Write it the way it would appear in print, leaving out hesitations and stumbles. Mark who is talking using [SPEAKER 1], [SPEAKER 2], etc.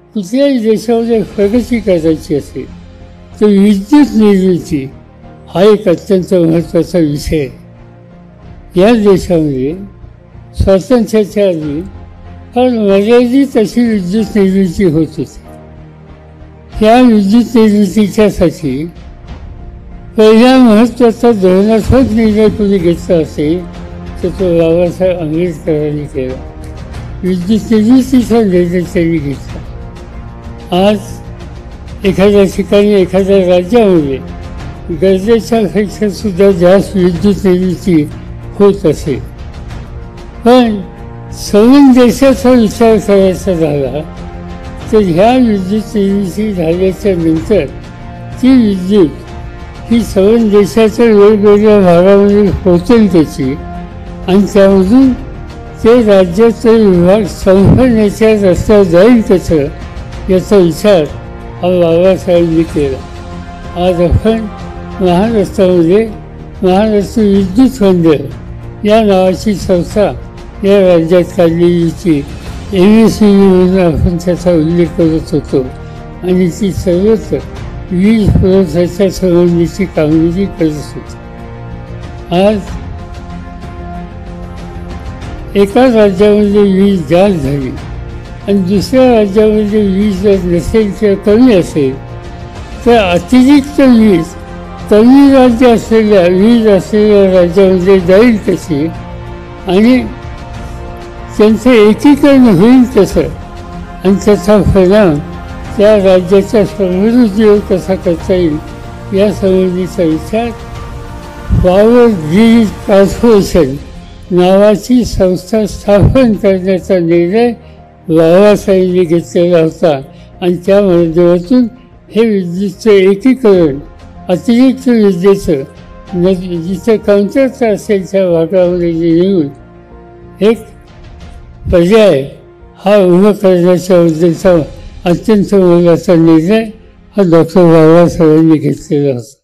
[SPEAKER 1] कुठल्याही देशामध्ये प्रगती करायची असेल तर विद्युत निर्मिती हा एक अत्यंत महत्त्वाचा विषय आहे। या देशामध्ये स्वातंत्र्याच्या आधी फार मर्यादित अशी विद्युत निर्मिती होत होती। या विद्युत निर्मितीच्यासाठी पहिला महत्त्वाचा धोरणात्मक निर्णय कोणी घेतला असेल तर तो बाबासाहेब आंबेडकरांनी केला। विद्युत निर्मितीचा निर्णय त्यांनी घेतला। आज एखाद्या ठिकाणी एखाद्या राज्यामध्ये गरजेच्यापेक्षा सुद्धा जास्त विद्युत निर्मिती होत असेल, पण संपूर्ण देशाचा विचार करायचा झाला तर ह्या विद्युत निर्मिती झाल्याच्या नंतर ती विद्युत ही संपूर्ण देशाच्या वेगवेगळ्या भागामध्ये पोहोचेल त्याची, आणि त्यामधून ते राज्याचे विभाग संपण्याच्या रस्त्यावर जाईल कसं याचा विचार हा बाबासाहेबांनी केला। आज आपण महाराष्ट्रामध्ये महाराष्ट्र विद्युत मंडळ या नावाची संस्था या राज्यात काढलेलीची MSEB म्हणून आपण त्याचा उल्लेख करत होतो, आणि ती सर्वत्र वीज पुरवठ्याच्या संबंधीची कामगिरी करत होती। आज एका राज्यामध्ये वीज जास्त झाली आणि दुसऱ्या राज्यामध्ये वीज जर नसेल किंवा कमी असेल तर अतिरिक्त वीज कमी राज्य असलेल्या राज्यामध्ये जाईल कशी आणि त्यांचं एकीकरण होईल कसं आणि त्याचा परिणाम त्या राज्याच्या समृद्धीवर कसा करता येईल यासंबंधीचा विचार पॉवर ग्रीड कॉर्पोरेशन नावाची संस्था स्थापन करण्याचा निर्णय बाबासाहेबांनी घेतलेला होता, आणि त्या माध्यमातून हे विद्युतचं एकीकरण अतिरिक्त विद्युतचं जिथं कमतरता असेल त्या भागामध्ये येऊन एक पर्याय हा उभा करण्याच्या उद्देशाचा अत्यंत मोलाचा निर्णय हा डॉक्टर बाबासाहेबांनी घेतलेला होता।